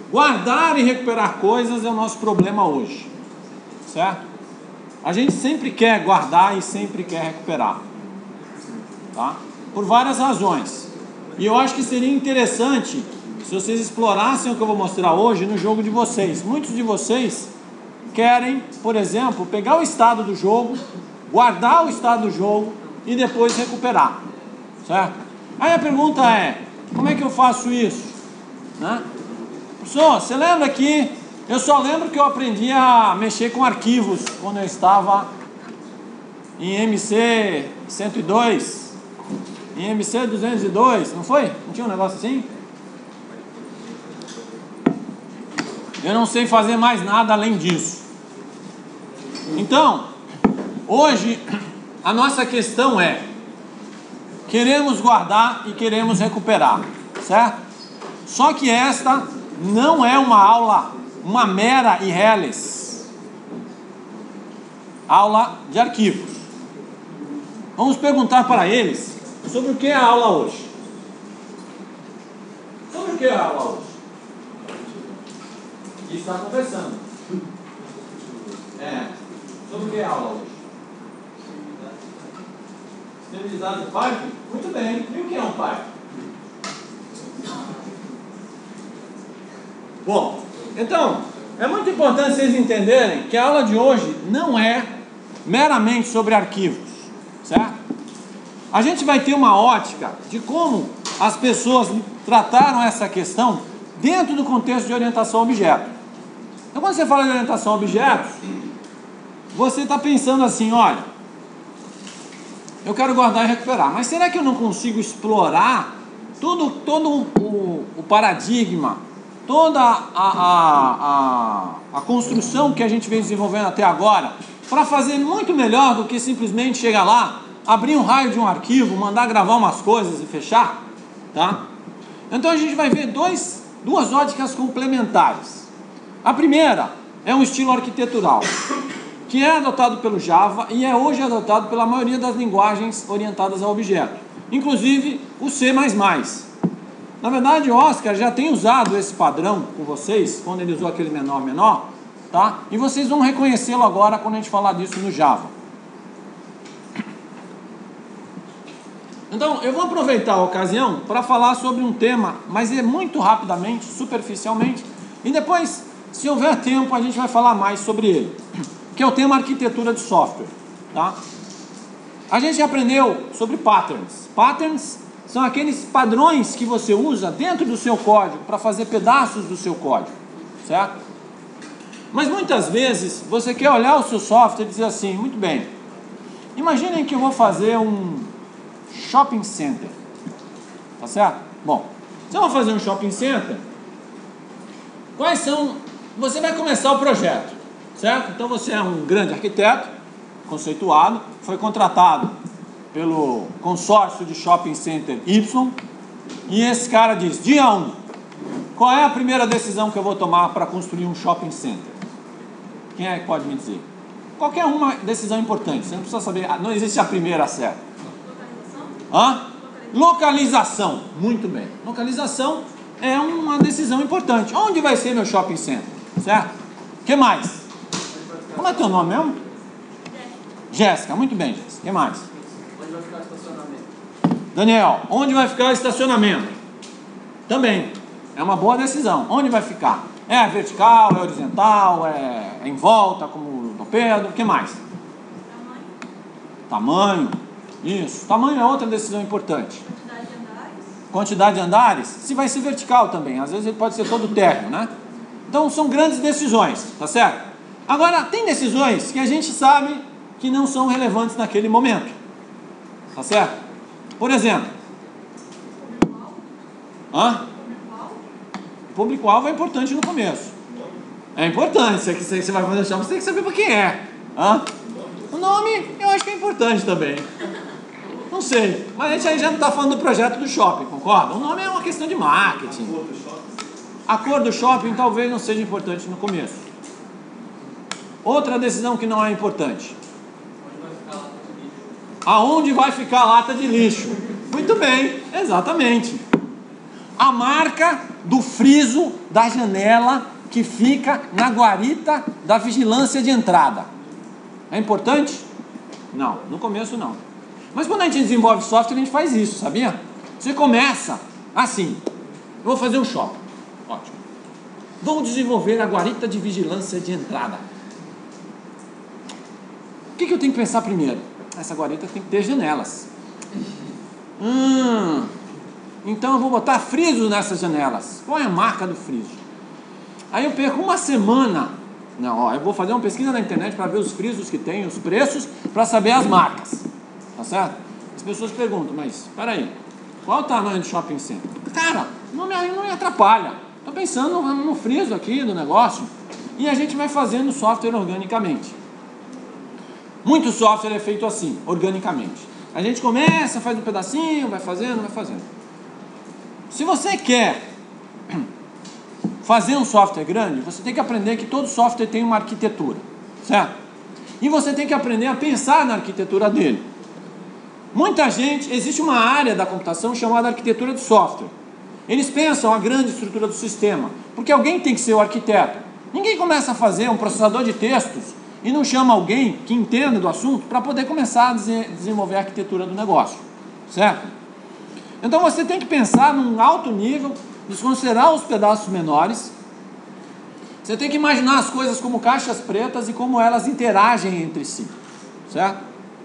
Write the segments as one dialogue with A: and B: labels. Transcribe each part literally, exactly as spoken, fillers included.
A: guardar e recuperar coisas é o nosso problema hoje, certo? A gente sempre quer guardar e sempre quer recuperar, tá? Por várias razões. E eu acho que seria interessante se vocês explorassem o que eu vou mostrar hoje no jogo de vocês. Muitos de vocês querem, por exemplo, pegar o estado do jogo, guardar o estado do jogo e depois recuperar, certo? Aí a pergunta é, como é que eu faço isso? Né? Professor, você lembra que eu só lembro que eu aprendi a mexer com arquivos quando eu estava em M C cento e dois, em M C duzentos e dois, não foi? Não tinha um negócio assim? Eu não sei fazer mais nada além disso. Então, hoje a nossa questão é: queremos guardar e queremos recuperar, certo? Só que esta não é uma aula, uma mera e reles aula de arquivos. Vamos perguntar para eles sobre o que é a aula hoje. Sobre o que é a aula hoje? E está conversando. É. Sobre o que é a aula hoje? Estabilidade do pipe? Muito bem. E o que é um pipe? Bom, então, é muito importante vocês entenderem que a aula de hoje não é meramente sobre arquivos, certo? A gente vai ter uma ótica de como as pessoas trataram essa questão dentro do contexto de orientação a objeto. Então, quando você fala de orientação a objetos, você está pensando assim, olha, eu quero guardar e recuperar, mas será que eu não consigo explorar tudo, todo o, o paradigma, toda a, a, a, a construção que a gente vem desenvolvendo até agora, para fazer muito melhor do que simplesmente chegar lá, abrir um raio de um arquivo, mandar gravar umas coisas e fechar, tá? Então a gente vai ver dois, duas óticas complementares. A primeira é um estilo arquitetural, que é adotado pelo Java e é hoje adotado pela maioria das linguagens orientadas a objeto, inclusive o C mais mais. Na verdade, o Oscar já tem usado esse padrão com vocês, quando ele usou aquele menor menor, tá? E vocês vão reconhecê-lo agora quando a gente falar disso no Java. Então, eu vou aproveitar a ocasião para falar sobre um tema, mas é muito rapidamente, superficialmente, e depois, se houver tempo, a gente vai falar mais sobre ele, que é o tema arquitetura de software, tá? A gente aprendeu sobre patterns. Patterns são aqueles padrões que você usa dentro do seu código para fazer pedaços do seu código, certo? Mas muitas vezes você quer olhar o seu software e dizer assim, muito bem, imaginem que eu vou fazer um shopping center, tá certo? Bom, se eu vou fazer um shopping center, quais são... Você vai começar o projeto, certo? Então você é um grande arquiteto, conceituado, foi contratado pelo consórcio de shopping center Y, e esse cara diz, dia um, qual é a primeira decisão que eu vou tomar para construir um shopping center? Quem é que pode me dizer? Qualquer uma decisão importante, você não precisa saber, não existe a primeira certa. Hã? Localização, muito bem. Localização é uma decisão importante. Onde vai ser meu shopping center? Certo? O que mais? Como é teu nome mesmo? Jéssica, muito bem, Jéssica. O que mais?
B: Onde vai ficar o estacionamento?
A: Daniel, onde vai ficar o estacionamento? Também, é uma boa decisão. Onde vai ficar? É vertical, é horizontal, é, é em volta, como o Pedro, o que mais? Tamanho. Tamanho. Isso, tamanho é outra decisão importante.
C: Quantidade de andares.
A: Quantidade de andares, se vai ser vertical também, às vezes ele pode ser todo térreo, né? Então são grandes decisões, tá certo? Agora, tem decisões que a gente sabe que não são relevantes naquele momento, tá certo? Por exemplo, hã? O público-alvo é importante no começo. É importante, se você vai fazer o shopping, você tem que saber para quem é. Hã? O nome, eu acho que é importante também. Não sei, mas a gente aí já não está falando do projeto do shopping, concorda? O nome é uma questão de marketing. A cor do shopping talvez não seja importante no começo. Outra decisão que não é importante. Aonde vai ficar a lata de lixo? Muito bem, exatamente. a marca do friso da janela que fica na guarita da vigilância de entrada. É importante? Não, no começo não. Mas quando a gente desenvolve software, a gente faz isso, sabia? Você começa assim, eu vou fazer um shopping, ótimo. Vou desenvolver a guarita de vigilância de entrada. O que, que eu tenho que pensar primeiro? Essa guarita tem que ter janelas. Hum, então eu vou botar friso nessas janelas. Qual é a marca do friso? Aí eu perco uma semana. Não, ó, eu vou fazer uma pesquisa na internet para ver os frisos que tem, os preços, para saber as marcas. Tá certo? As pessoas perguntam, mas espera aí, qual é o tamanho do shopping center? Cara, não me, não me atrapalha. Estou pensando no, no friso aqui do negócio. E a gente vai fazendo software organicamente. Muito software é feito assim, organicamente. A gente começa, faz um pedacinho, vai fazendo, vai fazendo. Se você quer fazer um software grande, você tem que aprender que todo software tem uma arquitetura, certo? E você tem que aprender a pensar na arquitetura dele. Muita gente, existe uma área da computação chamada arquitetura de software. Eles pensam a grande estrutura do sistema, porque alguém tem que ser o arquiteto. Ninguém começa a fazer um processador de textos e não chama alguém que entenda do assunto para poder começar a desenvolver a arquitetura do negócio, certo? Então você tem que pensar num alto nível, desconsiderar os pedaços menores. Você tem que imaginar as coisas como caixas pretas e como elas interagem entre si, certo?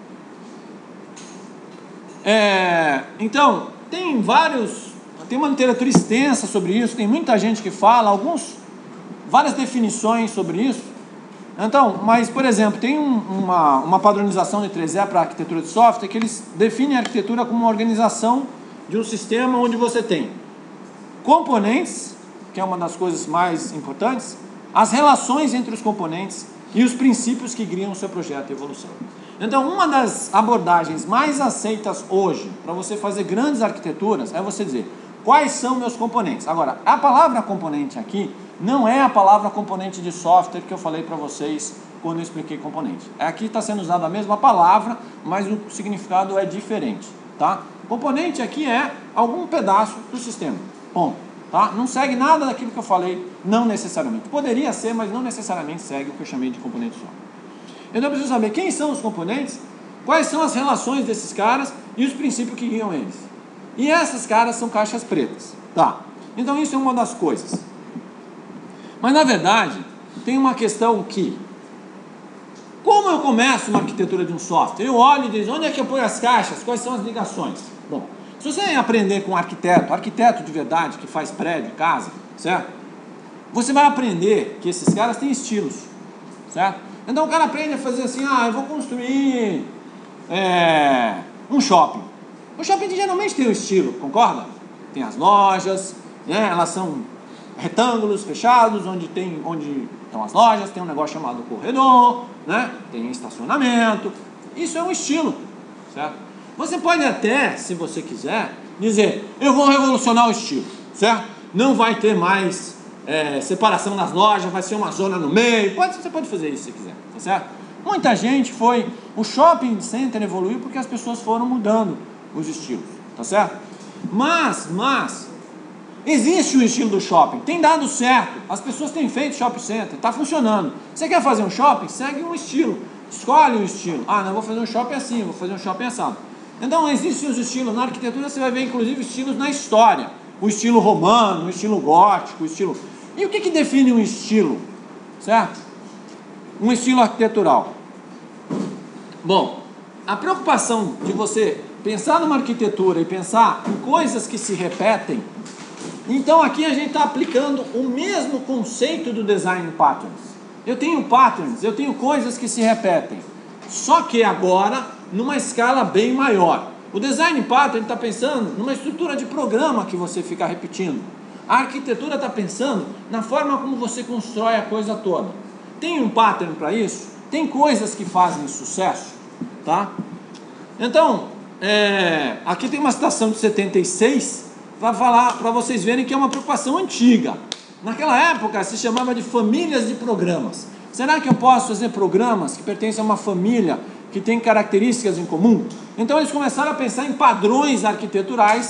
A: É, então, tem vários, tem uma literatura extensa sobre isso, tem muita gente que fala, alguns, várias definições sobre isso. Então, mas, por exemplo, tem um, uma, uma padronização de três E para a arquitetura de software que eles definem a arquitetura como uma organização de um sistema onde você tem componentes, que é uma das coisas mais importantes, as relações entre os componentes e os princípios que guiam o seu projeto de evolução. Então, uma das abordagens mais aceitas hoje para você fazer grandes arquiteturas é você dizer quais são meus componentes. Agora, a palavra componente aqui não é a palavra componente de software que eu falei para vocês quando eu expliquei componente. Aqui está sendo usada a mesma palavra, mas o significado é diferente, tá? Componente aqui é algum pedaço do sistema, ponto, tá? Não segue nada daquilo que eu falei, não necessariamente. Poderia ser, mas não necessariamente segue o que eu chamei de componente só. Então eu preciso saber quem são os componentes, quais são as relações desses caras e os princípios que guiam eles. E essas caras são caixas pretas, tá? Então isso é uma das coisas. Mas na verdade, tem uma questão que, como eu começo uma arquitetura de um software? Eu olho e digo, onde é que eu ponho as caixas? Quais são as ligações? Bom, se você aprender com um arquiteto, arquiteto de verdade, que faz prédio, casa, certo? Você vai aprender que esses caras têm estilos, certo? Então o cara aprende a fazer assim, ah, eu vou construir é, um shopping. O shopping geralmente tem um estilo, concorda? Tem as lojas, né? Elas são retângulos fechados, onde tem, onde estão as lojas, tem um negócio chamado corredor, né? Tem estacionamento. Isso é um estilo, certo? Você pode até, se você quiser, dizer, eu vou revolucionar o estilo, certo? Não vai ter mais é, separação nas lojas, vai ser uma zona no meio. Pode, você pode fazer isso se quiser, tá certo? Muita gente foi, o shopping center evoluiu porque as pessoas foram mudando os estilos, tá certo? Mas, mas existe o estilo do shopping, tem dado certo, as pessoas têm feito shopping center, está funcionando. Você quer fazer um shopping? Segue um estilo, escolhe um estilo. Ah, não, vou fazer um shopping assim, vou fazer um shopping assado. Então existem os estilos, na arquitetura você vai ver inclusive estilos na história, o estilo romano, o estilo gótico, o estilo... E o que que define um estilo, certo? Um estilo arquitetural. Bom, a preocupação de você pensar numa arquitetura e pensar em coisas que se repetem. Então aqui a gente está aplicando o mesmo conceito do design patterns. Eu tenho patterns, eu tenho coisas que se repetem, só que agora numa escala bem maior. O design pattern está pensando numa estrutura de programa que você fica repetindo. A arquitetura está pensando na forma como você constrói a coisa toda. Tem um pattern para isso? Tem coisas que fazem sucesso, tá? Então, é, aqui tem uma citação de setenta e seis para falar, para vocês verem que é uma preocupação antiga. Naquela época se chamava de famílias de programas. Será que eu posso fazer programas que pertencem a uma família que tem características em comum? Então eles começaram a pensar em padrões arquiteturais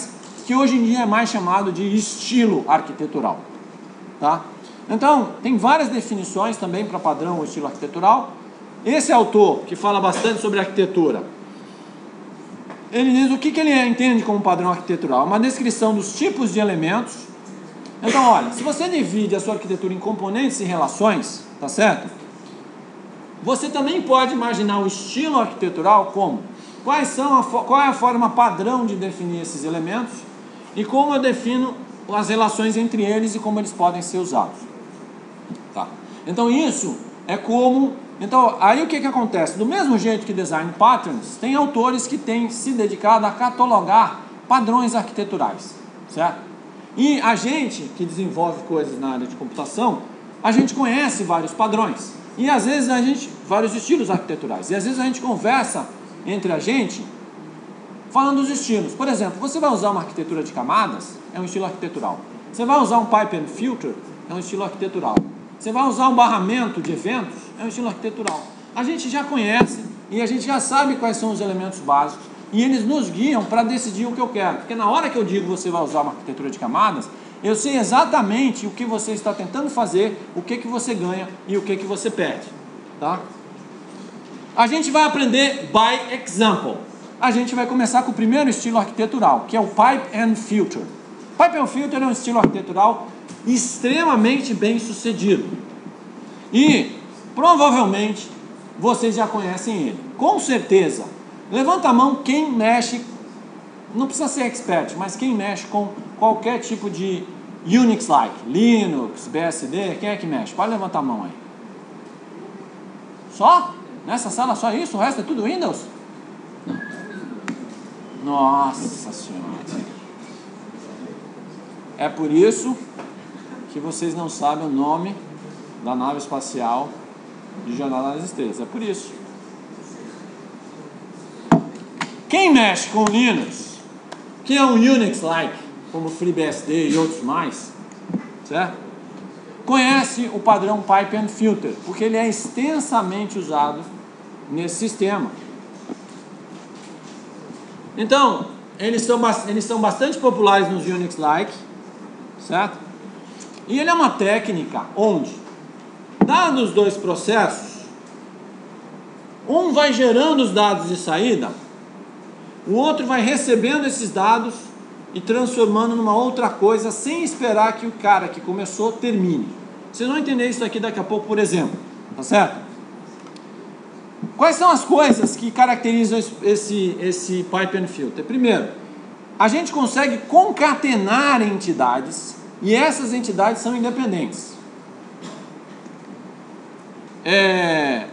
A: que hoje em dia é mais chamado de estilo arquitetural. Tá? Então, tem várias definições também para padrão ou estilo arquitetural. Esse autor, que fala bastante sobre arquitetura, ele diz o que, que ele entende como padrão arquitetural. Uma descrição dos tipos de elementos. Então, olha, se você divide a sua arquitetura em componentes e relações, tá certo? Você também pode imaginar o estilo arquitetural como quais são a, qual é a forma padrão de definir esses elementos e como eu defino as relações entre eles e como eles podem ser usados. Tá? Então isso é como... Então aí o que, que acontece? Do mesmo jeito que Design Patterns, tem autores que têm se dedicado a catalogar padrões arquiteturais, certo? E a gente que desenvolve coisas na área de computação, a gente conhece vários padrões e às vezes a gente, vários estilos arquiteturais, e às vezes a gente conversa entre a gente falando dos estilos. Por exemplo, você vai usar uma arquitetura de camadas, é um estilo arquitetural. Você vai usar um pipe and filter, é um estilo arquitetural. Você vai usar um barramento de eventos, é um estilo arquitetural. A gente já conhece e a gente já sabe quais são os elementos básicos e eles nos guiam para decidir o que eu quero. Porque na hora que eu digo que você vai usar uma arquitetura de camadas, eu sei exatamente o que você está tentando fazer, o que, que você ganha e o que, que você perde. Tá? A gente vai aprender by example. A gente vai começar com o primeiro estilo arquitetural, que é o Pipe and Filter. Pipe and Filter é um estilo arquitetural extremamente bem sucedido. E, provavelmente, vocês já conhecem ele. Com certeza. Levanta a mão quem mexe, não precisa ser expert, mas quem mexe com qualquer tipo de Unix-like, Linux, B S D, quem é que mexe? Pode levantar a mão aí. Só? Nessa sala só isso? O resto é tudo Windows? Nossa Senhora. É por isso que vocês não sabem o nome da nave espacial de Jornada nas Estrelas. É por isso. Quem mexe com Linux, que é um Unix-like, como FreeBSD e outros mais, certo? Conhece o padrão Pipe and Filter, porque ele é extensamente usado nesse sistema. Então, eles são, eles são bastante populares nos Unix-like, certo? E ele é uma técnica onde, dados os dois processos, um vai gerando os dados de saída, o outro vai recebendo esses dados e transformando numa outra coisa sem esperar que o cara que começou termine. Vocês vão entender isso aqui daqui a pouco, por exemplo, tá certo? Quais são as coisas que caracterizam esse, esse Pipe and Filter? Primeiro, a gente consegue concatenar entidades e essas entidades são independentes. É...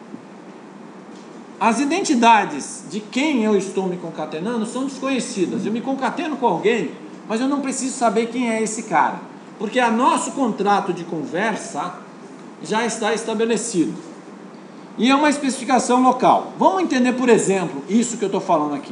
A: As identidades de quem eu estou me concatenando são desconhecidas. Eu me concateno com alguém, mas eu não preciso saber quem é esse cara, porque o nosso contrato de conversa já está estabelecido. E é uma especificação local. Vamos entender, por exemplo, isso que eu estou falando aqui.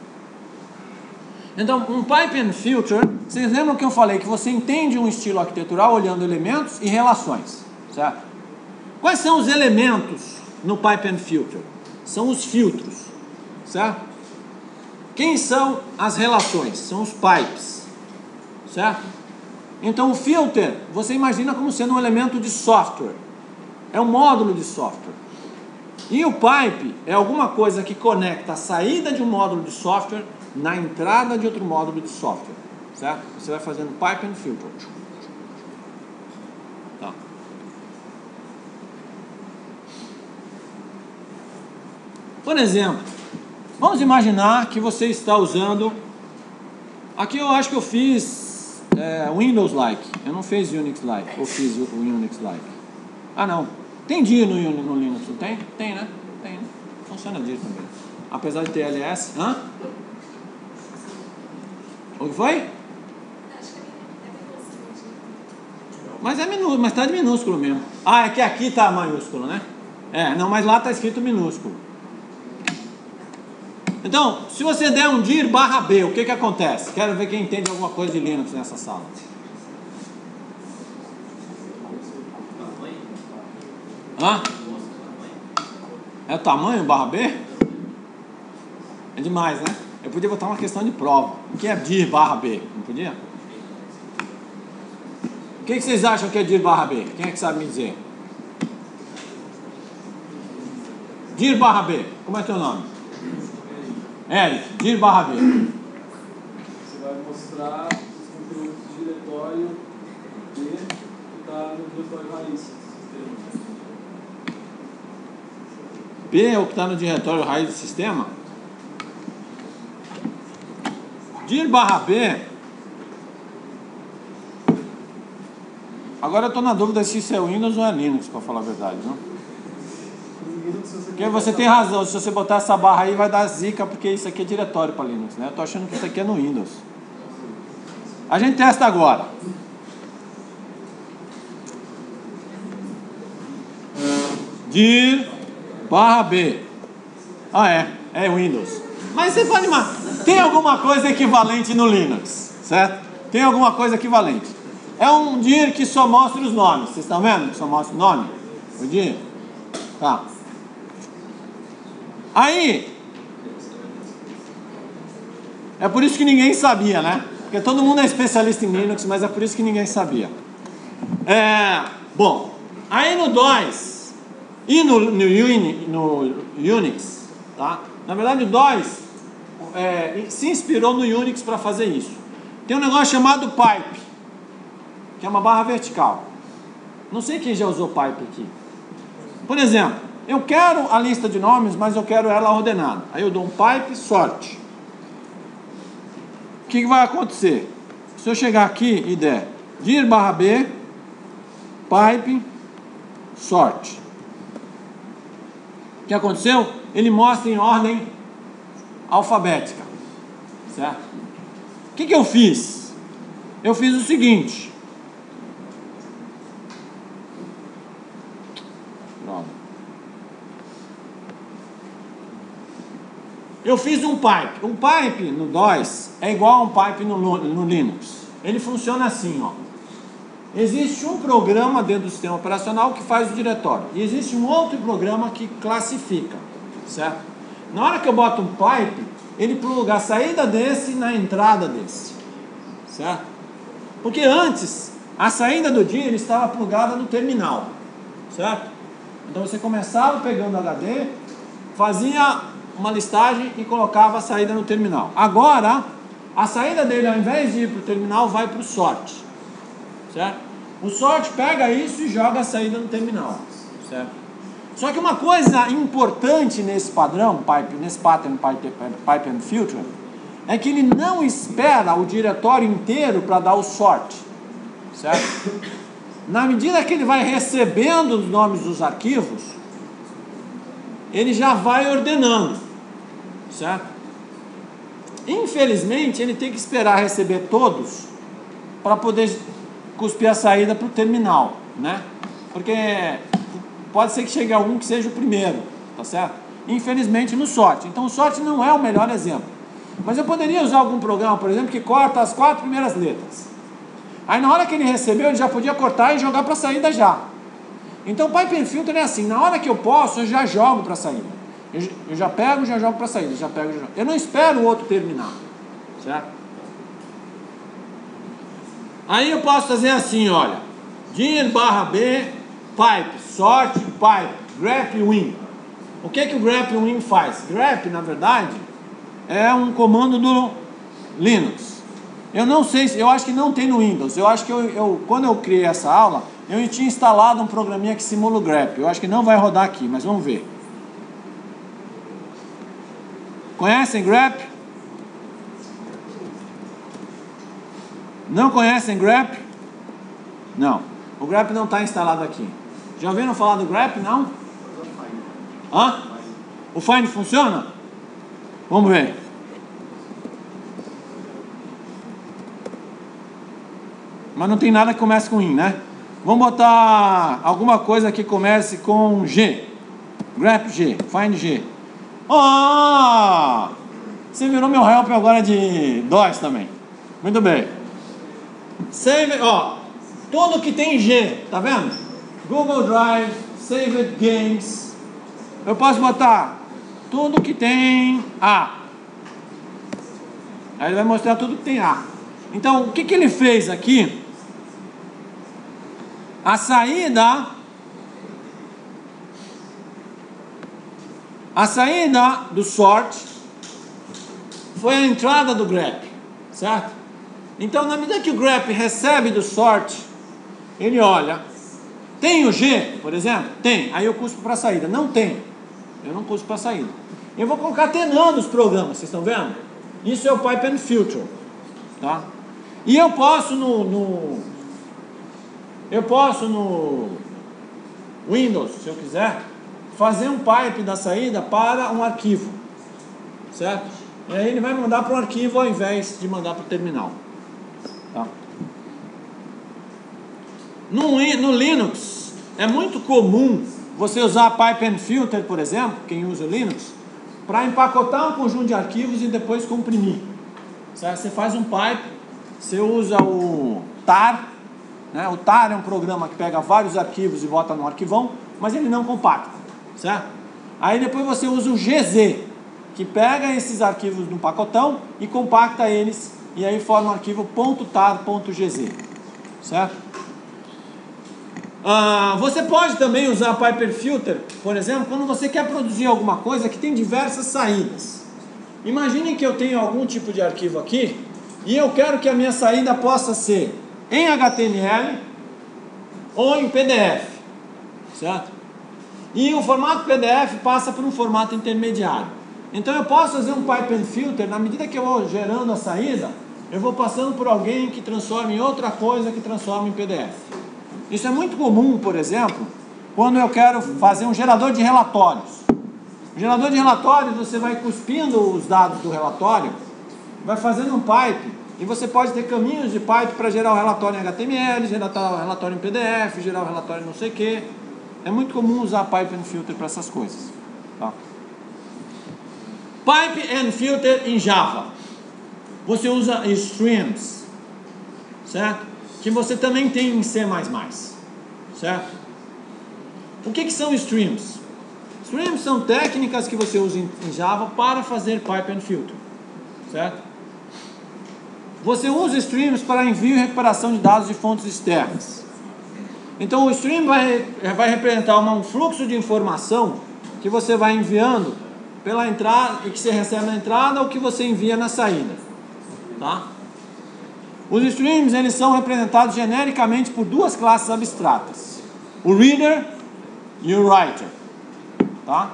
A: Então, um Pipe and Filter, vocês lembram que eu falei que você entende um estilo arquitetural olhando elementos e relações, certo? Quais são os elementos no Pipe and Filter? São os filtros, certo? Quem são as relações? São os pipes, certo? Então, o filter, você imagina como sendo um elemento de software. É um módulo de software. E o pipe é alguma coisa que conecta a saída de um módulo de software na entrada de outro módulo de software, certo? Você vai fazendo pipe and filter. Tá. Por exemplo, vamos imaginar que você está usando... Aqui eu acho que eu fiz é, Windows-like. Eu não fiz Unix-like. Ou fiz o Unix-like. Ah, não. Tem D I no, no Linux, não tem? Tem, né? Tem, né? Funciona D I também. Apesar de ter L S. Hã? O que foi? Mas é minúsculo, mas tá de minúsculo mesmo. Ah, é que aqui tá maiúsculo, né? É, não, mas lá tá escrito minúsculo. Então, se você der um dir barra B, o que que acontece? Quero ver quem entende alguma coisa de Linux nessa sala. Hã? É o tamanho barra B? É demais, né? Eu podia botar uma questão de prova. O que é dir barra B? Não podia? O que, que vocês acham que é dir barra B? Quem é que sabe me dizer? Dir barra B. Como é teu nome? Eric. Dir barra B.
B: Você vai mostrar os conteúdos do diretório B que está no diretório raiz.
A: B é o que está no diretório raiz do sistema? Dir barra B. Agora eu estou na dúvida se isso é Windows ou é Linux, para falar a verdade, não? Porque você tem razão, se você botar essa barra aí vai dar zica, porque isso aqui é diretório para Linux, né? Eu estou achando que isso aqui é no Windows. A gente testa agora. Dir barra B. Ah, é. É Windows. Mas você pode imaginar. Tem alguma coisa equivalente no Linux, certo? Tem alguma coisa equivalente. É um dir que só mostra os nomes. Vocês estão vendo que só mostra o nome? O dir? Tá. Aí. É por isso que ninguém sabia, né? Porque todo mundo é especialista em Linux, mas é por isso que ninguém sabia. É. Bom. Aí no DOS e no, no, Uni, no Unix, tá? Na verdade o DOS é, se inspirou no Unix para fazer isso. Tem um negócio chamado pipe, que é uma barra vertical. Não sei quem já usou pipe aqui. Por exemplo, eu quero a lista de nomes, mas eu quero ela ordenada. Aí eu dou um pipe sort. O que, que vai acontecer? Se eu chegar aqui e der dir barra B, pipe sort. O que aconteceu? Ele mostra em ordem alfabética, certo? O que, que eu fiz? Eu fiz o seguinte. Droga. Eu fiz um pipe. Um pipe no DOS é igual a um pipe no, no Linux. Ele funciona assim, ó. Existe um programa dentro do sistema operacional que faz o diretório. E existe um outro programa que classifica, certo? Na hora que eu boto um pipe, ele pluga a saída desse na entrada desse, certo? Porque antes, a saída do dir estava plugada no terminal, certo? Então você começava pegando o H D, fazia uma listagem e colocava a saída no terminal. Agora, a saída dele, ao invés de ir para o terminal, vai para o sort, certo? O sort pega isso e joga a saída no terminal, certo? Só que uma coisa importante nesse padrão, pipe, nesse pattern pipe, pipe and filter, é que ele não espera o diretório inteiro para dar o sort, certo? Na medida que ele vai recebendo os nomes dos arquivos, ele já vai ordenando, certo? Infelizmente, ele tem que esperar receber todos para poder cuspir a saída para o terminal, né? Porque pode ser que chegue algum que seja o primeiro, tá certo? Infelizmente no sort. Então o sort não é o melhor exemplo. Mas eu poderia usar algum programa, por exemplo, que corta as quatro primeiras letras. Aí na hora que ele recebeu, ele já podia cortar e jogar para a saída já. Então o pipe and filter é assim, na hora que eu posso, eu já jogo para a saída. Eu, eu já pego, já jogo para a saída, já pego, já jogo. Eu não espero o outro terminar, certo? Aí eu posso fazer assim, olha, dir barra B, pipe, sort, pipe, grep win. O que que o grep win faz? Grep, na verdade, é um comando do Linux. Eu não sei, eu acho que não tem no Windows. Eu acho que eu, eu, quando eu criei essa aula, eu tinha instalado um programinha que simula o grep. Eu acho que não vai rodar aqui, mas vamos ver. Conhecem grep? Não conhecem grep? Não. O grep não está instalado aqui. Já ouviram falar do grep? Não? Hã? O find funciona? Vamos ver. Mas não tem nada que comece com in, né? Vamos botar alguma coisa que comece com G. Grep G. Find G. Ah! Você virou meu help agora de DOS também. Muito bem. Save, ó, tudo que tem G, tá vendo? Google Drive, Saved Games. Eu posso botar tudo que tem A. Aí ele vai mostrar tudo que tem A. Então, o que, que ele fez aqui? A saída... A saída do sort foi a entrada do grep, certo? Então, na medida que o grep recebe do sort, ele olha, tem o G, por exemplo? Tem. Aí eu cuspo para a saída. Não tem. Eu não cuspo para a saída. Eu vou concatenando os programas, vocês estão vendo? Isso é o pipe and filter, tá? E eu posso no, no eu posso no Windows, se eu quiser, fazer um pipe da saída para um arquivo, certo? E aí ele vai mandar para o arquivo ao invés de mandar para o terminal, tá? No, no Linux é muito comum você usar pipe and filter, por exemplo, quem usa o Linux, para empacotar um conjunto de arquivos e depois comprimir, certo? Você faz um pipe, você usa o tar, né? O tar é um programa que pega vários arquivos e bota no arquivão, mas ele não compacta, certo? Aí depois você usa o G Z, que pega esses arquivos no pacotão e compacta eles, e aí forma um arquivo .tar.gz, certo? Ah, você pode também usar pipe and filter, por exemplo, quando você quer produzir alguma coisa que tem diversas saídas. Imaginem que eu tenho algum tipo de arquivo aqui e eu quero que a minha saída possa ser em H T M L ou em P D F, certo? E o formato P D F passa por um formato intermediário. Então eu posso fazer um pipe and filter, na medida que eu vou gerando a saída, eu vou passando por alguém que transforma em outra coisa que transforma em P D F. Isso é muito comum, por exemplo, quando eu quero fazer um gerador de relatórios. O gerador de relatórios, você vai cuspindo os dados do relatório, vai fazendo um pipe, e você pode ter caminhos de pipe para gerar o relatório em H T M L, gerar o relatório em P D F, gerar o relatório em não sei o que. É muito comum usar pipe and filter para essas coisas, tá? Pipe and filter em Java. Você usa streams, certo? Que você também tem em C mais mais, certo? O que, que são streams? Streams são técnicas que você usa em Java para fazer pipe and filter, certo? Você usa streams para envio e recuperação de dados de fontes externas. Então o stream vai, vai representar uma, um fluxo de informação que você vai enviando pela entrada, e que você recebe na entrada ou que você envia na saída, tá? Os streams, eles são representados genericamente por duas classes abstratas, o reader e o writer, tá?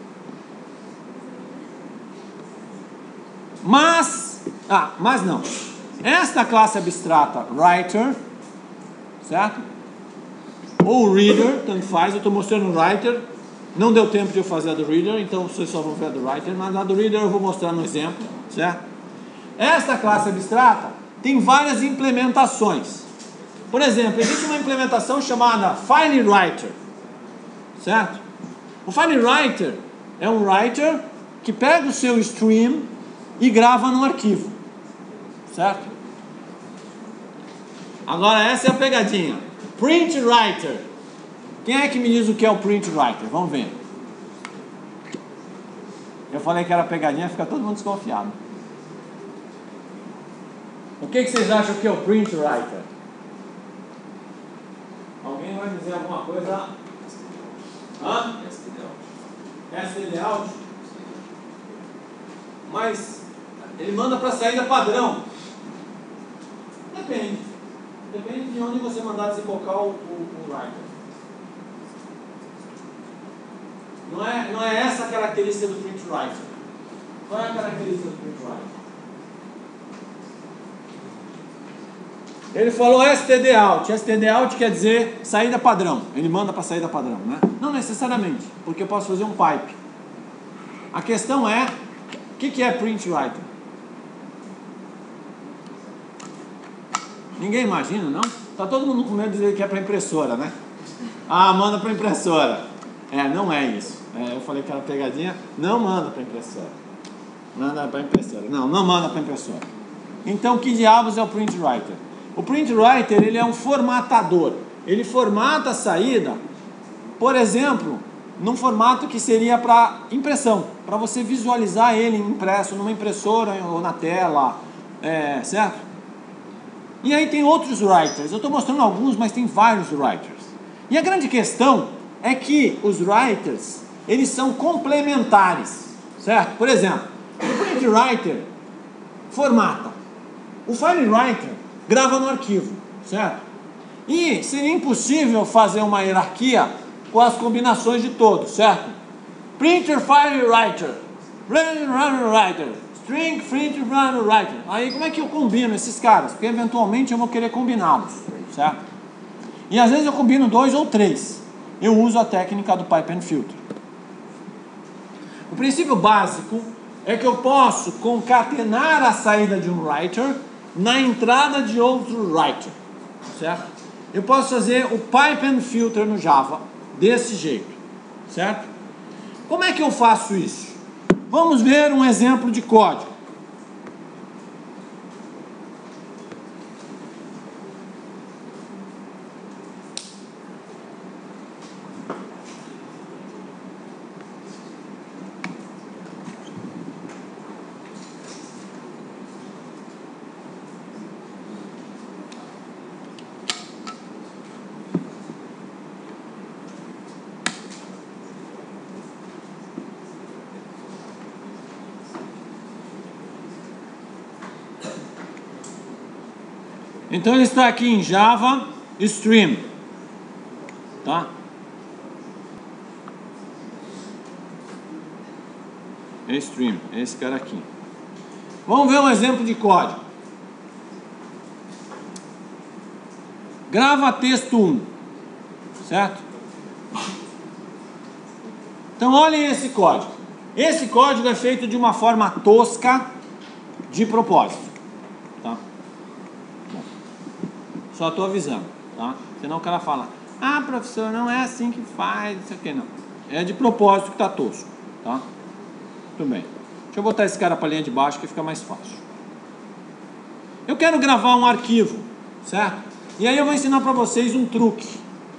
A: Mas, ah, mas não, esta classe abstrata writer, certo? Ou reader, tanto faz, eu estou mostrando o writer, não deu tempo de eu fazer a do reader, então vocês só vão ver a do writer, mas a do reader eu vou mostrar no exemplo, certo? Esta classe abstrata tem várias implementações. Por exemplo, existe uma implementação chamada FileWriter, certo? O FileWriter é um writer que pega o seu stream e grava num arquivo, certo? Agora essa é a pegadinha. PrintWriter. Quem é que me diz o que é o PrintWriter? Vamos ver. Eu falei que era pegadinha, fica todo mundo desconfiado. O que, que vocês acham que é o PrintWriter? Alguém vai dizer alguma coisa? Hã? S T D out? Mas ele manda para a saída padrão. Depende. Depende de onde você mandar desembocar o, o, o writer. Não é, não é essa a característica do PrintWriter. Qual é a característica do PrintWriter? Ele falou S T D out. S T D out quer dizer saída padrão. Ele manda para saída padrão, né? Não necessariamente, porque eu posso fazer um pipe. A questão é, o que, que é PrintWriter? Ninguém imagina, não? Tá todo mundo com medo de dizer que é para impressora, né? Ah, manda para impressora. É, não é isso. É, eu falei que era pegadinha. Não manda para impressora. Manda para impressora. Não, não manda para impressora. Então, que diabos é o PrintWriter? O PrintWriter, ele é um formatador. Ele formata a saída, por exemplo, num formato que seria para impressão, para você visualizar ele impresso numa impressora ou na tela, É, certo? E aí tem outros writers. Eu estou mostrando alguns, mas tem vários writers. E a grande questão é que os writers, eles são complementares, certo? Por exemplo, o print writer formata. O file writer grava no arquivo, certo? E seria impossível fazer uma hierarquia com as combinações de todos, certo? Printer file writer, writer, string printer file writer. Aí como é que eu combino esses caras? Porque eventualmente eu vou querer combiná-los, certo? E às vezes eu combino dois ou três. Eu uso a técnica do pipe and filter. O princípio básico é que eu posso concatenar a saída de um writer na entrada de outro writer, certo? Eu posso fazer o pipe and filter no Java desse jeito, certo? Como é que eu faço isso? Vamos ver um exemplo de código. Então ele está aqui em Java Stream, tá? Stream, esse cara aqui. Vamos ver um exemplo de código. Grava texto um, certo? Então olhem esse código. Esse código é feito de uma forma tosca de propósito, tá? Só estou avisando, tá? Senão o cara fala, ah, professor, não é assim que faz, isso aqui, não. É de propósito que está tosco, tá? Tudo bem. Deixa eu botar esse cara para a linha de baixo que fica mais fácil. Eu quero gravar um arquivo, certo? E aí eu vou ensinar para vocês um truque.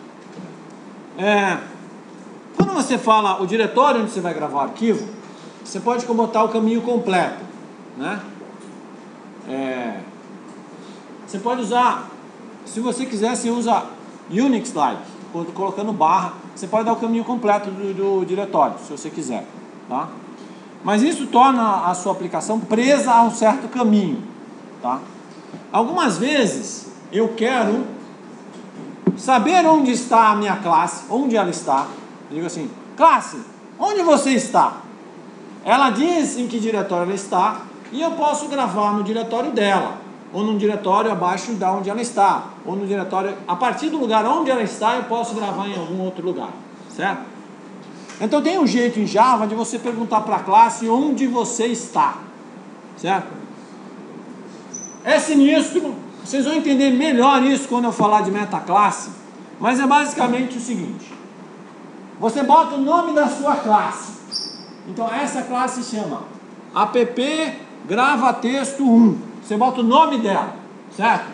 A: É, quando você fala o diretório onde você vai gravar o arquivo, você pode botar o caminho completo, né? É, você pode usar... Se você quiser, você usa Unix-like, colocando barra, você pode dar o caminho completo do, do diretório, se você quiser, tá? Mas isso torna a sua aplicação presa a um certo caminho, tá? Algumas vezes eu quero saber onde está a minha classe, onde ela está. Digo assim, classe, onde você está? Ela diz em que diretório ela está e eu posso gravar no diretório dela, ou num diretório abaixo da onde ela está, ou no diretório, a partir do lugar onde ela está, eu posso gravar em algum outro lugar, certo? Então tem um jeito em Java de você perguntar para a classe onde você está, certo? É sinistro, vocês vão entender melhor isso quando eu falar de metaclasse, mas é basicamente o seguinte, você bota o nome da sua classe, então essa classe chama app grava texto um, você bota o nome dela, certo?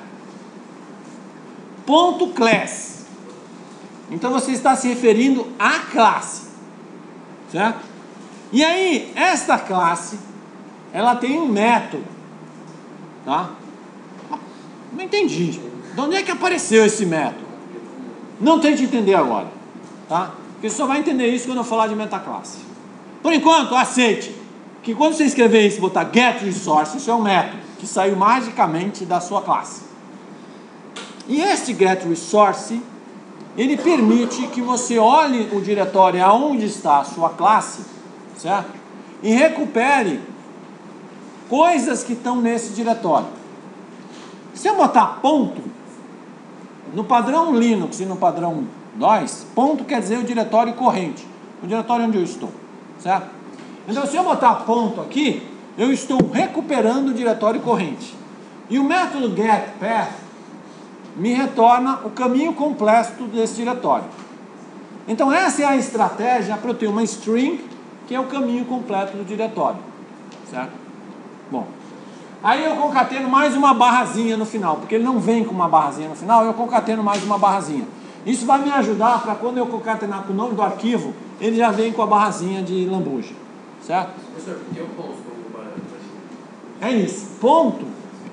A: Ponto class. Então você está se referindo à classe, certo? E aí, esta classe, ela tem um método, tá? Não entendi. De onde é que apareceu esse método? Não tente entender agora, tá? Porque você só vai entender isso quando eu falar de metaclasse. Por enquanto, aceite que quando você escrever isso, botar get resource, isso é um método que saiu magicamente da sua classe. E este get resource, ele permite que você olhe o diretório aonde está a sua classe, certo? E recupere coisas que estão nesse diretório. Se eu botar ponto, no padrão Linux e no padrão DOS, ponto quer dizer o diretório corrente, o diretório onde eu estou, certo? Então se eu botar ponto aqui, eu estou recuperando o diretório corrente. E o método getPath me retorna o caminho completo desse diretório. Então essa é a estratégia para eu ter uma string, que é o caminho completo do diretório, certo? Bom, aí eu concateno mais uma barrazinha no final, porque ele não vem com uma barrazinha no final, eu concateno mais uma barrazinha. Isso vai me ajudar para quando eu concatenar com o nome do arquivo, ele já vem com a barrazinha de lambuja, certo?
C: Professor, por que eu posso como barra?
A: É isso, ponto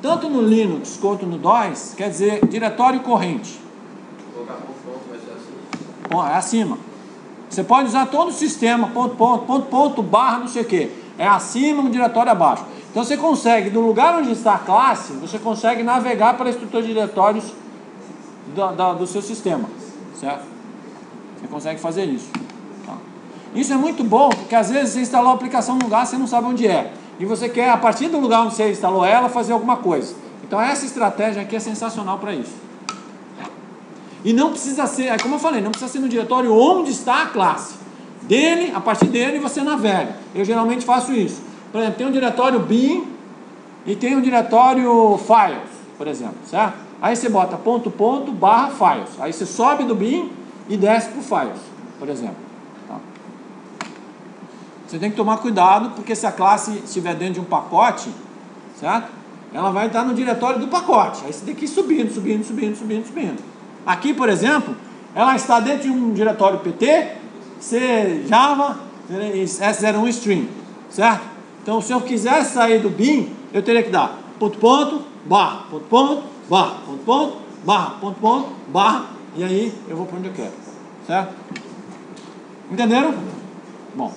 A: tanto no Linux quanto no DOS, quer dizer diretório corrente.
C: Colocar ponto, ponto, vai ser assim.
A: Bom, é acima. Você pode usar todo o sistema, ponto, ponto, ponto, ponto, barra, não sei o que. É acima, no diretório abaixo. Então você consegue, do lugar onde está a classe, você consegue navegar para a estrutura de diretórios do, do, do seu sistema, certo? Você consegue fazer isso. Tá? Isso é muito bom, porque às vezes você instalou a aplicação num lugar, você não sabe onde é. E você quer, a partir do lugar onde você instalou ela, fazer alguma coisa. Então essa estratégia aqui é sensacional para isso. E não precisa ser, como eu falei, não precisa ser no diretório onde está a classe. Dele, a partir dele você navega. Eu geralmente faço isso. Por exemplo, tem um diretório bin e tem um diretório files, por exemplo, certo? Aí você bota ponto, ponto, barra files. Aí você sobe do bin e desce para o files, por exemplo. Tá? Você tem que tomar cuidado, porque se a classe estiver dentro de um pacote, certo? Ela vai estar no diretório do pacote. Aí você tem que ir subindo, subindo, subindo, subindo, subindo. Aqui, por exemplo, ela está dentro de um diretório P T, C, Java, S zero um string, certo? Então, se eu quiser sair do bin, eu teria que dar ponto, ponto, barra, ponto, ponto, barra, ponto, ponto, barra, ponto, ponto, barra, e aí eu vou para onde eu quero, certo? Entenderam? Bom.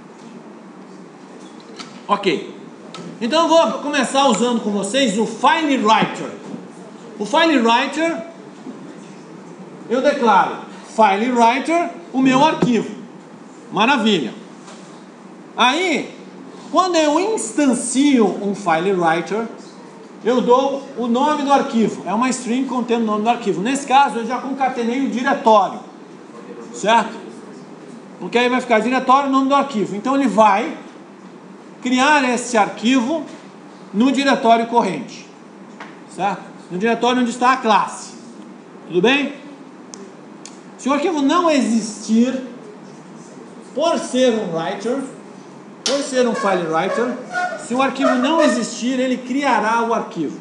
A: Ok. Então, eu vou começar usando com vocês o File Writer. O File Writer, eu declaro File Writer, o meu arquivo. Maravilha. Aí, quando eu instancio um File Writer, eu dou o nome do arquivo. É uma string contendo o nome do arquivo. Nesse caso, eu já concatenei o diretório. Certo? Porque aí vai ficar diretório e nome do arquivo. Então, ele vai criar esse arquivo no diretório corrente. Certo? No diretório onde está a classe. Tudo bem? Se o arquivo não existir, por ser um writer, por ser um file writer, se o arquivo não existir, ele criará o arquivo.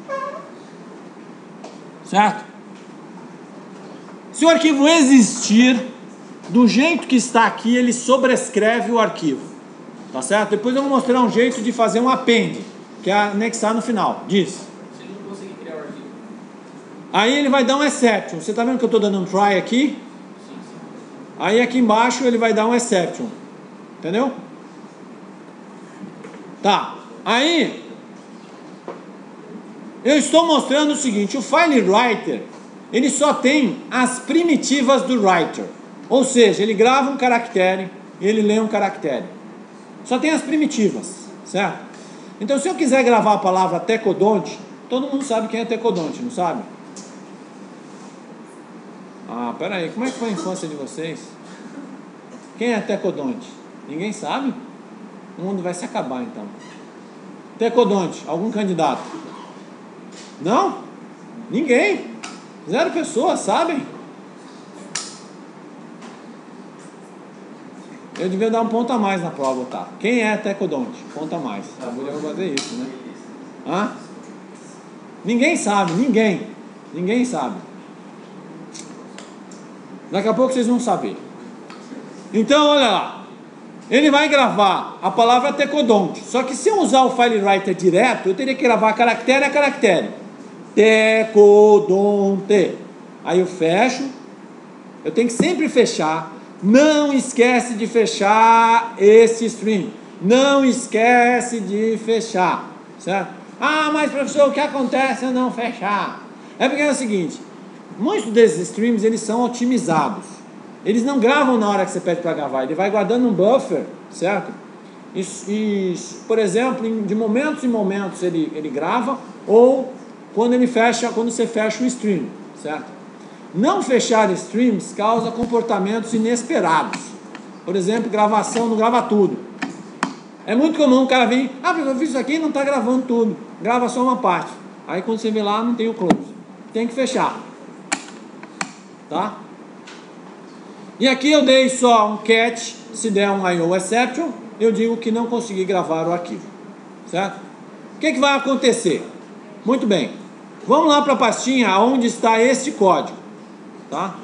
A: Certo? Se o arquivo existir, do jeito que está aqui, ele sobrescreve o arquivo. Tá certo? Depois eu vou mostrar um jeito de fazer um append, que é anexar no final. Diz.
C: Se ele não conseguir criar o arquivo.
A: Aí ele vai dar um exception. Você está vendo que eu estou dando um try aqui? Aí aqui embaixo ele vai dar um exception. Entendeu? Tá. Aí eu estou mostrando o seguinte: o file writer, ele só tem as primitivas do writer. Ou seja, ele grava um caractere e ele lê um caractere. Só tem as primitivas, certo? Então, se eu quiser gravar a palavra tecodonte, todo mundo sabe quem é tecodonte, não sabe? Ah, peraí, como é que foi a infância de vocês? Quem é tecodonte? Ninguém sabe? O mundo vai se acabar, então. Tecodonte, algum candidato? Não? Ninguém. Zero pessoas, sabem? Eu devia dar um ponto a mais na prova, tá? Quem é tecodonte? Ponto a mais. Eu vou fazer isso, né? Hã? Ninguém sabe, ninguém. Ninguém sabe. Daqui a pouco vocês vão saber. Então, olha lá. Ele vai gravar a palavra tecodonte. Só que se eu usar o file writer direto, eu teria que gravar caractere a caractere. Tecodonte. Aí eu fecho. Eu tenho que sempre fechar. Não esquece de fechar esse string. Não esquece de fechar. Certo? Ah, mas professor, o que acontece se eu não fechar? É porque é o seguinte. Muitos desses streams, eles são otimizados. Eles não gravam na hora que você pede para gravar. Ele vai guardando um buffer, certo? E, e por exemplo, em, de momentos em momentos ele, ele grava. Ou quando ele fecha, quando você fecha o stream, certo? Não fechar streams causa comportamentos inesperados. Por exemplo, gravação não grava tudo. É muito comum o cara vir, ah, eu fiz isso aqui e não está gravando tudo. Grava só uma parte. Aí quando você vê lá, não tem o close. Tem que fechar. Tá? E aqui eu dei só um catch, se der um I O exception, eu digo que não consegui gravar o arquivo. Certo? O que, que vai acontecer? Muito bem. Vamos lá para a pastinha onde está este código. Tá?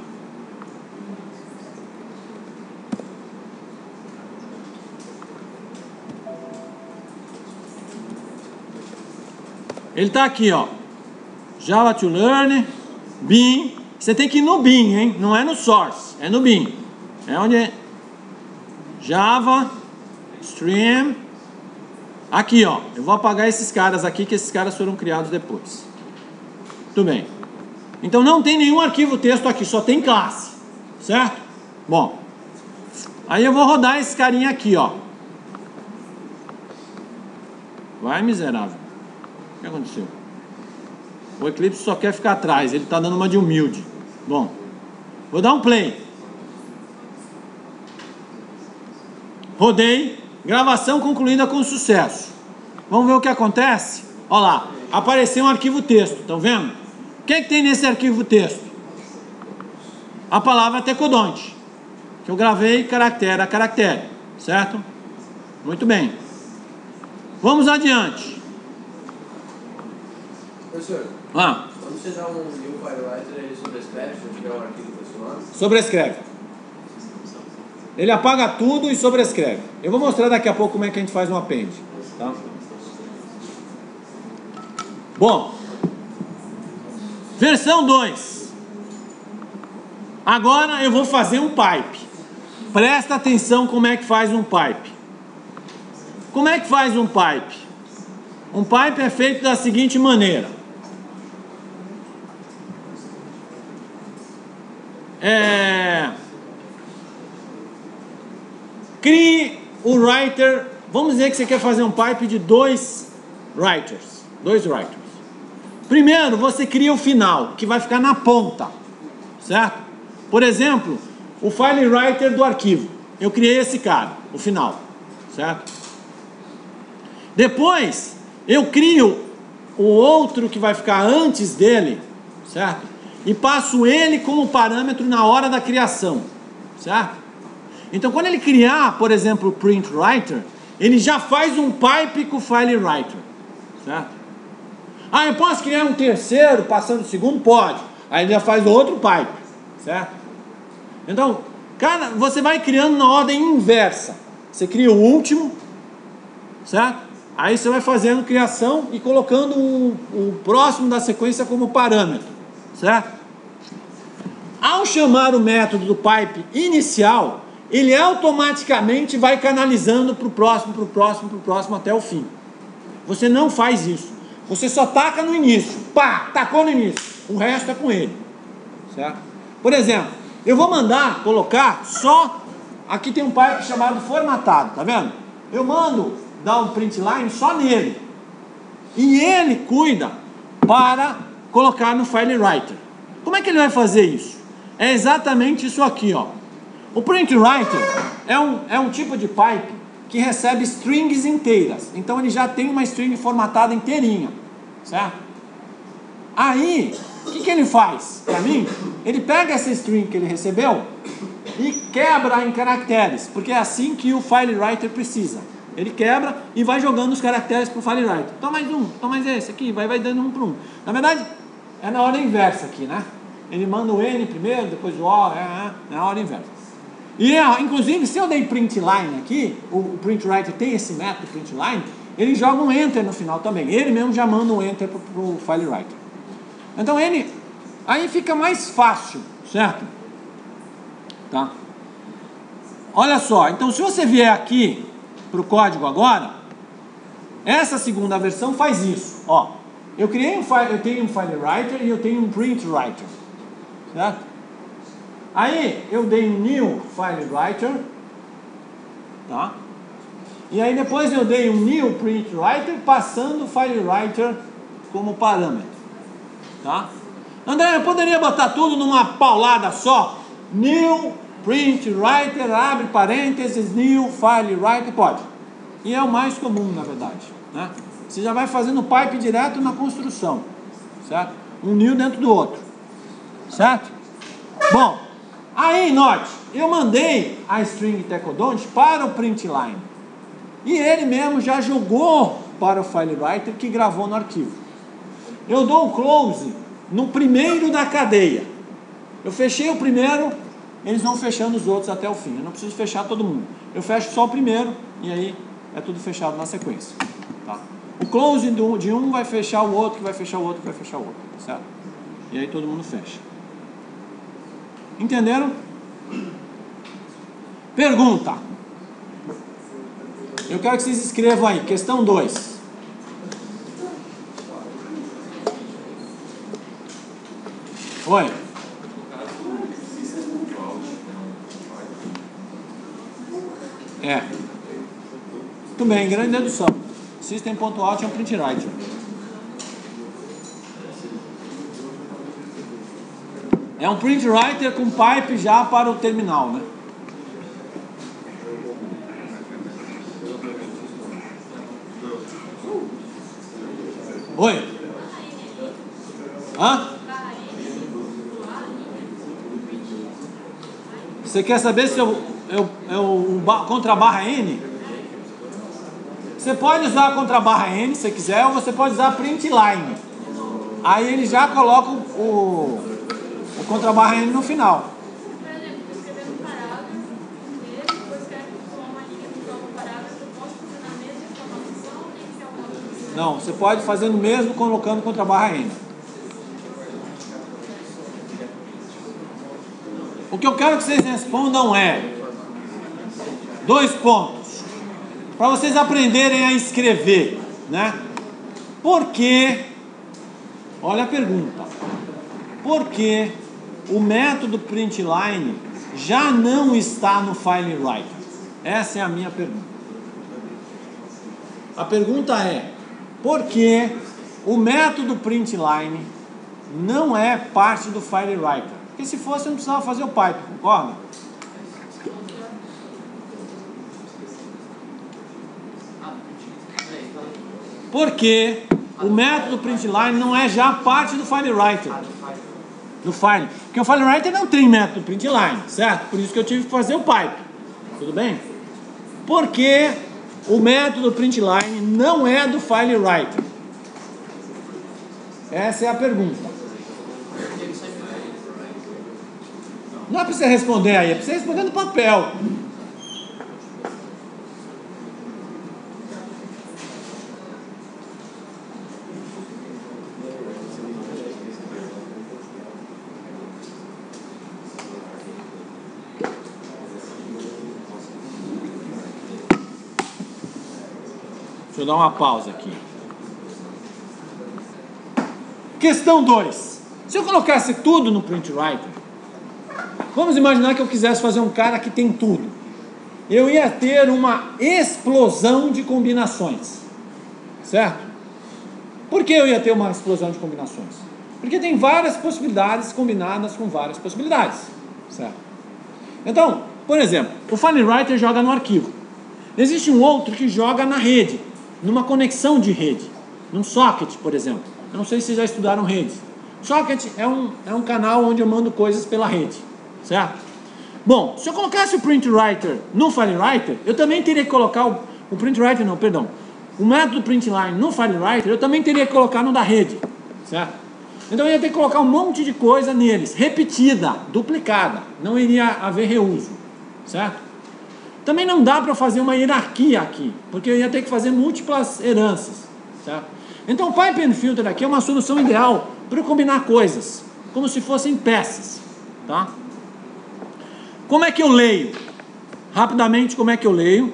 A: Ele está aqui, ó. Java to Learn, bin. Você tem que ir no bin, hein? Não é no source, é no bin. É onde é Java Stream. Aqui, ó. Eu vou apagar esses caras aqui, que esses caras foram criados depois. Tudo bem. Então não tem nenhum arquivo texto aqui, só tem classe. Certo? Bom. Aí eu vou rodar esse carinha aqui, ó. Vai, miserável. O que aconteceu? O Eclipse só quer ficar atrás. Ele tá dando uma de humilde. Bom. Vou dar um play. Rodei. Gravação concluída com sucesso. Vamos ver o que acontece? Olha lá. Apareceu um arquivo texto. Estão vendo? O que é que tem nesse arquivo texto? A palavra tecodonte. Que eu gravei caractere a caractere. Certo? Muito bem. Vamos adiante.
C: Professor,
A: Ah.
C: quando você dá um new file writer, ele sobrescreve se eu tiver um arquivo textual?
A: Sobrescreve. Ele apaga tudo e sobrescreve. Eu vou mostrar daqui a pouco como é que a gente faz um append. Tá? Bom. Versão dois. Agora eu vou fazer um pipe. Presta atenção como é que faz um pipe. Como é que faz um pipe? Um pipe é feito da seguinte maneira. É... Crie o writer. Vamos dizer que você quer fazer um pipe de dois writers. Dois writers. Primeiro, você cria o final, que vai ficar na ponta. Certo? Por exemplo, o file writer do arquivo. Eu criei esse cara, o final. Certo? Depois, eu crio o outro que vai ficar antes dele. Certo? E passo ele como parâmetro na hora da criação. Certo? Então, quando ele criar, por exemplo, o print writer, ele já faz um pipe com o file writer. Certo? Ah, eu posso criar um terceiro passando o segundo? Pode. Aí ele já faz outro pipe. Certo? Então, cada, você vai criando na ordem inversa. Você cria o último. Certo? Aí você vai fazendo criação e colocando o, o próximo da sequência como parâmetro. Certo? Ao chamar o método do pipe inicial, ele automaticamente vai canalizando para o próximo, para o próximo, para o próximo até o fim. Você não faz isso. Você só taca no início. Pá, tacou no início. O resto é com ele. Certo? Por exemplo, eu vou mandar colocar só... Aqui tem um pipe chamado formatado, tá vendo? Eu mando dar um print line só nele. E ele cuida para colocar no file writer. Como é que ele vai fazer isso? É exatamente isso aqui, ó. O print writer é um, é um tipo de pipe que recebe strings inteiras. Então ele já tem uma string formatada inteirinha, certo? Aí, o que, que ele faz? Para mim, ele pega essa string que ele recebeu e quebra em caracteres, porque é assim que o file writer precisa. Ele quebra e vai jogando os caracteres para o file writer. Toma mais um, toma mais esse aqui, vai, vai dando um para um. Na verdade, é na ordem inversa aqui, né? Ele manda o N primeiro, depois o O, é, é, é na ordem inversa. E, inclusive, se eu dei print line aqui, o print writer tem esse método print line, ele joga um enter no final também. Ele mesmo já manda um enter para o file writer. Então ele, aí fica mais fácil, certo? Tá? Olha só, então se você vier aqui para o código agora, essa segunda versão faz isso. Ó, eu criei um file, eu tenho um file writer e eu tenho um print writer, certo? Aí eu dei um new file writer, tá? E aí depois eu dei um new print writer passando o file writer como parâmetro, tá? André, eu poderia botar tudo numa paulada só? New print writer, abre parênteses, new file writer, pode. E é o mais comum, na verdade, né? Você já vai fazendo pipe direto na construção, certo? Um new dentro do outro, certo? Bom, aí note, eu mandei a string tecodonte para o print line e ele mesmo já jogou para o file writer que gravou no arquivo. Eu dou um close no primeiro da cadeia. Eu fechei o primeiro, eles vão fechando os outros até o fim. Eu não preciso fechar todo mundo. Eu fecho só o primeiro e aí é tudo fechado na sequência, tá? O close de um vai fechar o outro, que vai fechar o outro, que vai fechar o outro, certo? E aí todo mundo fecha. Entenderam? Pergunta. Eu quero que vocês escrevam aí, questão dois. Oi. É. Muito bem, grande dedução. System.out é um print writer. É um print writer com pipe já para o terminal, né? Oi? Hã? Você quer saber se eu, eu, eu contra a barra N? Você pode usar contra a barra N se quiser, ou você pode usar print line. Aí ele já coloca o, o, o contra a barra N no final.
D: Por exemplo, eu escrever um parágrafo, depois quero uma linha do próprio parágrafo, eu posso fazer na mesma informação ou tem que ser alguma coisa?
A: Não, você pode fazer no mesmo colocando contra a barra N. O que eu quero que vocês respondam é dois pontos para vocês aprenderem a escrever, né? Por que, olha a pergunta, por que o método printline já não está no FileWriter? Essa é a minha pergunta. A pergunta é, por que o método printline não é parte do FileWriter? Porque se fosse, eu não precisava fazer o pipe, concorda? Porque o método printline não é já parte do FileWriter. Do File. Porque o FileWriter não tem método printline, certo? Por isso que eu tive que fazer o pipe. Tudo bem? Porque o método printline não é do FileWriter. Essa é a pergunta. Não é para você responder aí, é para você responder no papel. Deixa eu dar uma pausa aqui. Questão dois. Se eu colocasse tudo no PrintWriter, vamos imaginar que eu quisesse fazer um cara que tem tudo. Eu ia ter uma explosão de combinações. Certo? Por que eu ia ter uma explosão de combinações? Porque tem várias possibilidades combinadas com várias possibilidades. Certo? Então, por exemplo, o FileWriter joga no arquivo. Existe um outro que joga na rede, numa conexão de rede, num socket, por exemplo. Eu não sei se vocês já estudaram rede. Socket é um, é um canal onde eu mando coisas pela rede. Certo? Bom, se eu colocasse o PrintWriter no FileWriter, eu também teria que colocar o, o PrintWriter, não, perdão, o método PrintLine no FileWriter, eu também teria que colocar no da rede, certo? Então eu ia ter que colocar um monte de coisa neles, repetida, duplicada, não iria haver reuso, certo? Também não dá para fazer uma hierarquia aqui, porque eu ia ter que fazer múltiplas heranças, certo? Então o Pipe and Filter aqui é uma solução ideal para combinar coisas, como se fossem peças, tá? Como é que eu leio? Rapidamente, como é que eu leio?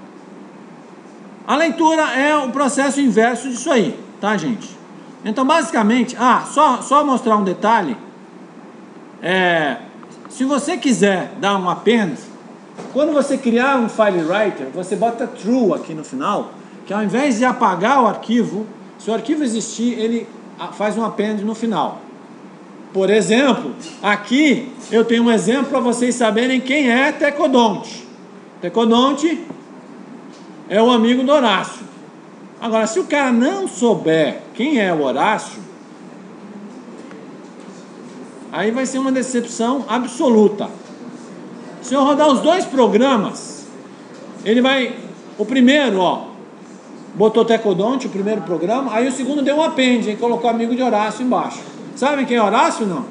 A: A leitura é o processo inverso disso aí, tá, gente? Então, basicamente, ah, só, só mostrar um detalhe. É, se você quiser dar um append, quando você criar um FileWriter, você bota true aqui no final, que ao invés de apagar o arquivo, se o arquivo existir, ele faz um append no final. Por exemplo, aqui eu tenho um exemplo para vocês saberem quem é Tecodonte. Tecodonte é o amigo do Horácio. Agora, se o cara não souber quem é o Horácio, aí vai ser uma decepção absoluta. Se eu rodar os dois programas, ele vai... O primeiro, ó, botou Tecodonte, o primeiro programa, aí o segundo deu um append, e colocou amigo de Horácio embaixo. Sabem quem é Horácio, não?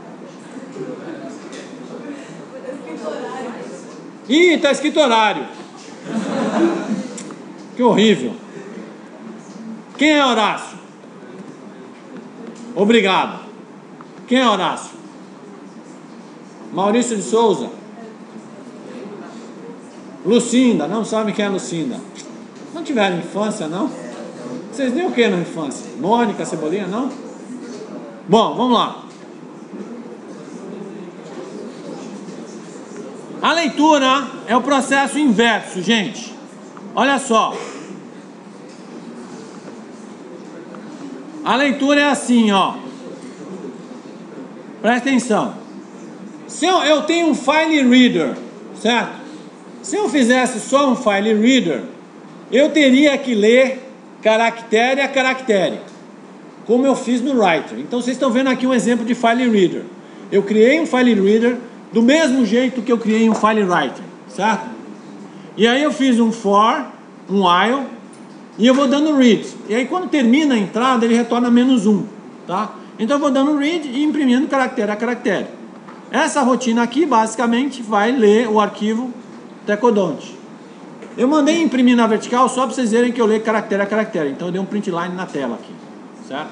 A: Ih, tá escrito horário. Que horrível. Quem é Horácio? Obrigado. Quem é Horácio? Maurício de Souza. Lucinda, não sabe quem é Lucinda? Não tiveram infância, não? Vocês nem o que na infância? Mônica, Cebolinha, não? Bom, vamos lá. A leitura é o processo inverso, gente. Olha só. A leitura é assim, ó. Presta atenção. Se eu, eu tenho um file reader, certo? Se eu fizesse só um file reader, eu teria que ler caractere a caractere, como eu fiz no Writer. Então vocês estão vendo aqui um exemplo de file reader. Eu criei um file reader do mesmo jeito que eu criei um file writer, certo? E aí eu fiz um for, um while, e eu vou dando read. E aí quando termina a entrada, ele retorna menos um, tá? Então eu vou dando read e imprimindo caractere a caractere. Essa rotina aqui, basicamente, vai ler o arquivo Tecodonte. Eu mandei imprimir na vertical só para vocês verem que eu leio caractere a caractere. Então eu dei um print line na tela aqui, certo?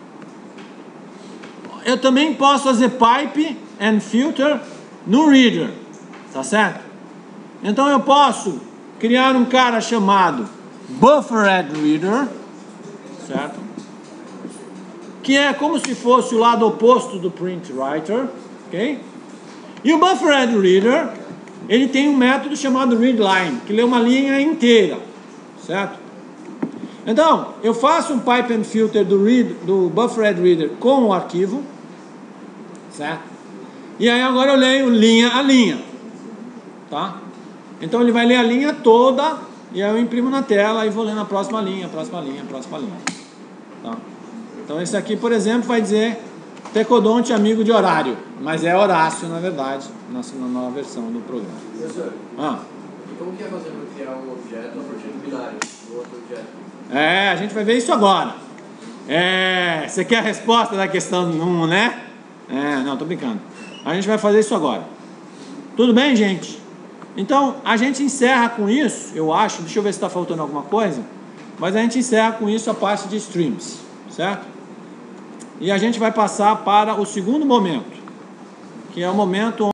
A: Eu também posso fazer pipe and filter no reader, tá certo? Então eu posso criar um cara chamado buffered reader, certo? Que é como se fosse o lado oposto do print writer, ok? E o buffered reader, ele tem um método chamado readline, que lê uma linha inteira, certo? Então, eu faço um pipe and filter do, read, do buffered reader com o arquivo, certo? E aí agora eu leio linha a linha, tá? Então ele vai ler a linha toda e aí eu imprimo na tela e vou ler na próxima linha, próxima linha, próxima linha, tá? Então esse aqui, por exemplo, vai dizer Tecodonte amigo de horário, mas é Horácio, na verdade, na, na nova versão do programa.
C: Professor,
A: Ah.
C: e como que é fazer para criar um objeto a partir do binário, do outro objeto?
A: É, a gente vai ver isso agora. É, você quer a resposta da questão um, né? É, não, tô brincando. A gente vai fazer isso agora. Tudo bem, gente? Então, a gente encerra com isso, eu acho, deixa eu ver se está faltando alguma coisa, mas a gente encerra com isso a parte de streams, certo? E a gente vai passar para o segundo momento, que é o momento